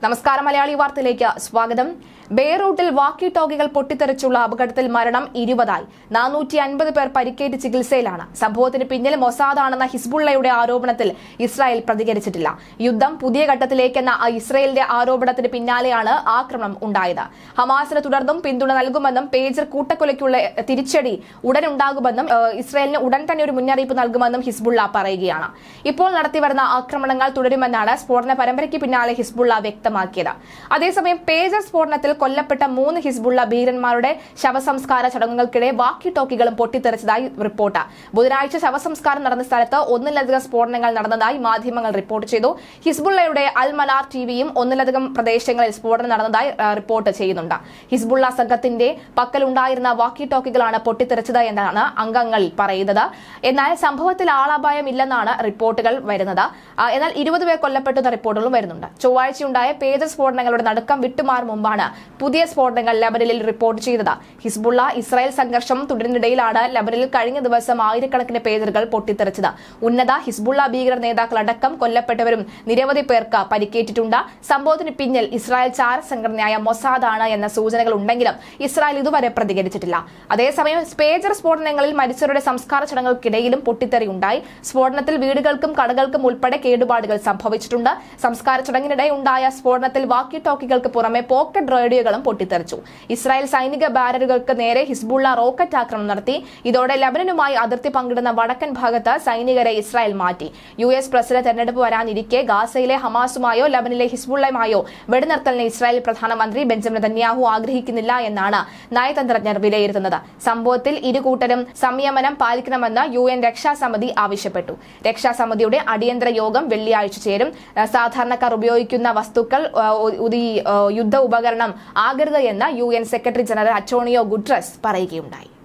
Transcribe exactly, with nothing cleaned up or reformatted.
നമസ്കാരം മലയാളി വാർത്തയിലേക്ക് സ്വാഗതം. ബെയ്റൂട്ടിൽ വാക്കി ടോക്കികൾ പൊട്ടിത്തെറിച്ചുള്ള അപകടത്തിൽ മരണം ഇരുപതായി. നാനൂറ്റി അൻപത് പേർ പരിക്കേറ്റ് ചികിത്സയിലാണ്. സംഭവത്തിന് പിന്നിൽ മൊസാദാണെന്ന ഹിസ്ബുള്ളയുടെ ആരോപണത്തിൽ ഇസ്രായേൽ പ്രതികരിച്ചിട്ടില്ല. യുദ്ധം പുതിയ ഘട്ടത്തിലേക്കെന്ന ഇസ്രായേലിന്റെ ആരോപണത്തിന് പിന്നാലെയാണ് ആക്രമണം ഉണ്ടായത്. ഹമാസിന് തുടർന്നും പിന്തുണ നൽകുമെന്നും പേജർ കൂട്ടക്കൊലയ്ക്കുള്ള തിരിച്ചടി ഉടനുണ്ടാകുമെന്നും ഇസ്രായേലിന് ഉടൻ തന്നെ ഒരു മുന്നറിയിപ്പ് നൽകുമെന്നും ഹിസ്ബുള്ള പറയുകയാണ്. ഇപ്പോൾ നടത്തിവരുന്ന ആക്രമണങ്ങൾ തുടരുമെന്നാണ് സ്ഫോടന പരമ്പരയ്ക്ക് പിന്നാലെ ഹിസ്ബുള്ള വ്യക്തമാക്കിയത്. അതേസമയം പേജർ സ്ഫോടനത്തിൽ കൊല്ലപ്പെട്ട മൂന്ന് ഹിസ്ബുള്ള ഭീകരന്മാരുടെ ശവസംസ്കാര ചടങ്ങുകൾക്കിടെ വാക്കി ടോക്കികളും പൊട്ടിത്തെറിച്ചതായി റിപ്പോർട്ട്. ബുധനാഴ്ച ശവസംസ്കാരം നടന്ന സ്ഥലത്ത് ഒന്നിലധികം സ്ഫോടനങ്ങൾ നടന്നതായി മാധ്യമങ്ങൾ റിപ്പോർട്ട് ചെയ്തു. ഹിസ്ബുള്ളയുടെ അൽ മനാർ ടിവിയും ഒന്നിലധികം പ്രദേശങ്ങളിൽ സ്ഫോടനം നടന്നതായി റിപ്പോർട്ട് ചെയ്യുന്നുണ്ട്. ഹിസ്ബുള്ള സംഘത്തിന്റെ പക്കലുണ്ടായിരുന്ന വാക്കി ടോക്കികളാണ് പൊട്ടിത്തെറിച്ചത് എന്നാണ് അംഗങ്ങൾ പറയുന്നത്. എന്നാൽ സംഭവത്തിൽ ആളപായമില്ലെന്നാണ് റിപ്പോർട്ടുകൾ വരുന്നത്. എന്നാൽ ഇരുപത് പേർ കൊല്ലപ്പെട്ടെന്ന റിപ്പോർട്ടുകളും വരുന്നുണ്ട്. ചൊവ്വാഴ്ചയുണ്ടായ പേജർ സ്ഫോടനങ്ങളുടെ നടുക്കം വിട്ടുമാറും മുമ്പാണ് പുതിയ സ്ഫോടനങ്ങൾ ലെബനനിൽ റിപ്പോർട്ട് ചെയ്തത്. ഹിസ്ബുള്ള ഇസ്രായേൽ സംഘർഷം തുടരുന്നതിനിടയിലാണ് ലെബനനിൽ കഴിഞ്ഞ ദിവസം ആയിരക്കണക്കിന് പേജറുകൾ പൊട്ടിത്തെറിച്ചത്. ഉന്നത ഹിസ്ബുള്ള ഭീകര നേതാക്കളടക്കം കൊല്ലപ്പെട്ടവരും നിരവധി പേർക്ക് പരിക്കേറ്റിട്ടുണ്ട്. സംഭവത്തിന് പിന്നിൽ ഇസ്രായേൽ ചാര സംഘടനയായ മൊസാദാണ് എന്ന സൂചനകൾ ഉണ്ടെങ്കിലും ഇസ്രായേൽ ഇതുവരെ പ്രതികരിച്ചിട്ടില്ല. അതേസമയം പേജർ സ്ഫോടനങ്ങളിൽ മരിച്ചവരുടെ സംസ്കാര ചടങ്ങുകൾക്കിടയിലും പൊട്ടിത്തെറിയുണ്ടായി. സ്ഫോടനത്തിൽ വീടുകൾക്കും കടകൾക്കും ഉൾപ്പെടെ കേടുപാടുകൾ സംഭവിച്ചിട്ടുണ്ട്. സംസ്കാര ചടങ്ങിനിടെ ഉണ്ടായ സ്ഫോടനത്തിൽ വാക്കി ടോക്കികൾക്ക് പുറമെ പോക്കറ്റ് റേഡിയോകളും പൊട്ടിത്തെറിച്ചു. ഇസ്രായേൽ സൈനിക ബാരലുകൾക്ക് നേരെ ഹിസ്ബുള്ള റോക്കറ്റ് ആക്രമണം നടത്തി. ഇതോടെ ലബനനുമായി അതിർത്തി പങ്കിടുന്ന വടക്കൻ ഭാഗത്ത് സൈനികരെ ഇസ്രായേൽ മാറ്റി. യു എസ് പ്രസിഡന്റ് തെരഞ്ഞെടുപ്പ് വരാനിരിക്കെ ഗാസയിലെ ഹമാസുമായോ ലബനിലെ ഹിസ്ബുള്ളയുമായോ വെടിനിർത്തലിന് ഇസ്രായേൽ പ്രധാനമന്ത്രി ബെഞ്ചമിൻ നെതന്യാഹു ആഗ്രഹിക്കുന്നില്ല എന്നാണ് നയതന്ത്രജ്ഞർ വിലയിരുത്തുന്നത്. സംഭവത്തിൽ ഇരുകൂട്ടരും സംയമനം പാലിക്കണമെന്ന് യു എൻ രക്ഷാസമിതി ആവശ്യപ്പെട്ടു. രക്ഷാസമിതിയുടെ അടിയന്തര യോഗം വെള്ളിയാഴ്ച ചേരും. സാധാരണക്കാർ ഉപയോഗിക്കുന്ന വസ്തുക്കൾ യുദ്ധ ഉപകരണം ആകരുത് എന്ന് U N secretary general Antonio Guterres പറയുകയുണ്ടായി.